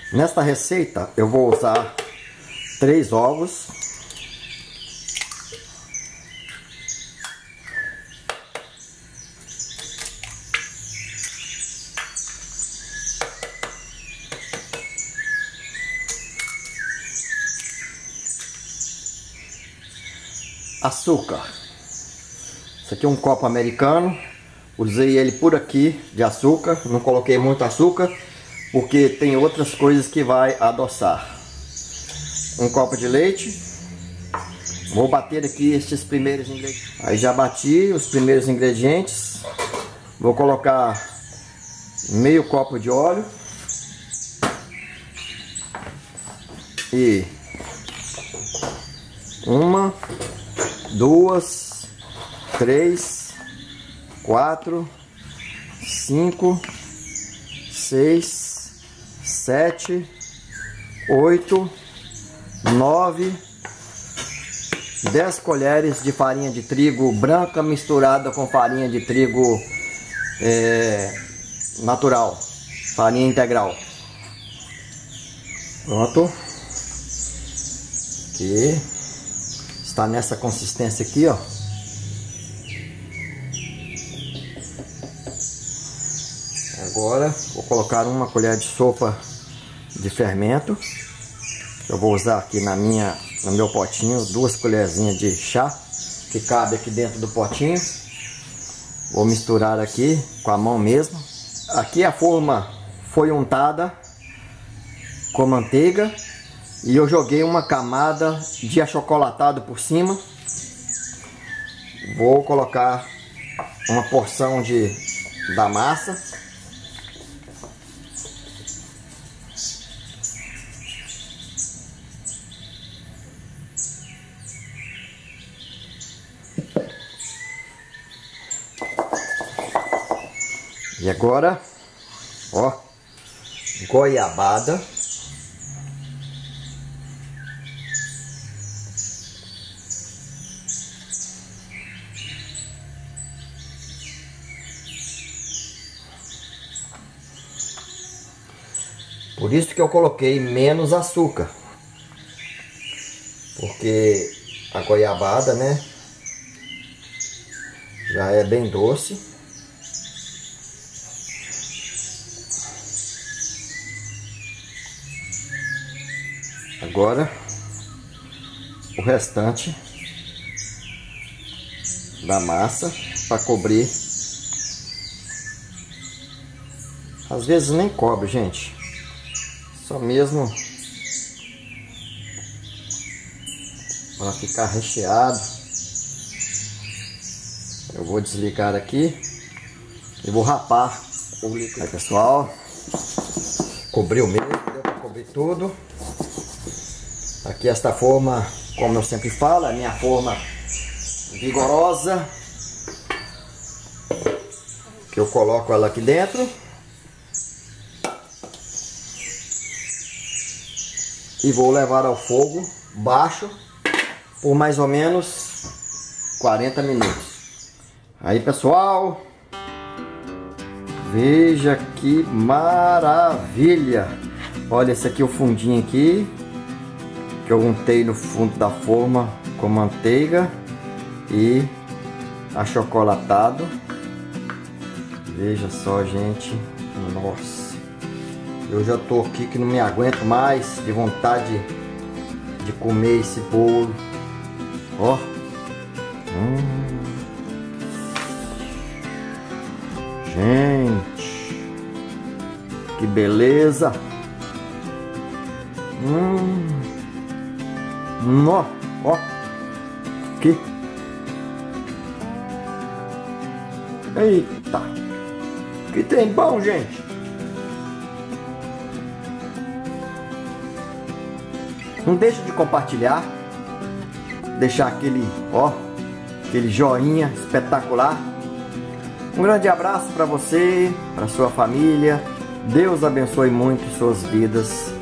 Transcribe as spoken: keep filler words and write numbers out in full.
Nesta receita eu vou usar três ovos, açúcar. Isso aqui é um copo americano, usei ele por aqui de açúcar, não coloquei muito açúcar porque tem outras coisas que vai adoçar. Um copo de leite. Vou bater aqui estes primeiros ingredientes. Aí já bati os primeiros ingredientes. Vou colocar meio copo de óleo e uma, duas, três, quatro, cinco, seis, sete, oito, nove, dez colheres de farinha de trigo branca misturada com farinha de trigo é, natural, farinha integral. Pronto. Aqui está nessa consistência aqui, ó. Agora vou colocar uma colher de sopa de fermento. Eu vou usar aqui na minha, no meu potinho, duas colherzinhas de chá que cabe aqui dentro do potinho. Vou misturar aqui com a mão mesmo. Aqui a forma foi untada com manteiga e eu joguei uma camada de achocolatado por cima. Vou colocar uma porção de, da massa. E agora, ó, goiabada. Por isso que eu coloquei menos açúcar. Porque a goiabada, né, já é bem doce. Agora, o restante da massa para cobrir. Às vezes nem cobre, gente. Só mesmo para ficar recheado. Eu vou desligar aqui e vou rapar o líquido. Aí, pessoal, cobriu mesmo, deu para cobrir tudo. Aqui esta forma, como eu sempre falo, é a minha forma vigorosa, que eu coloco ela aqui dentro e vou levar ao fogo baixo por mais ou menos quarenta minutos. Aí, pessoal, veja que maravilha! Olha, esse aqui é o fundinho aqui que eu untei no fundo da forma com manteiga e achocolatado. Veja só, gente. Nossa, eu já tô aqui que não me aguento mais de vontade de comer esse bolo. Ó, hum. Gente, que beleza. Hum. Nó, ó, aqui. Eita, que tem bom, gente. Não deixa de compartilhar, deixar aquele, ó, aquele joinha espetacular. Um grande abraço para você, para sua família. Deus abençoe muito suas vidas.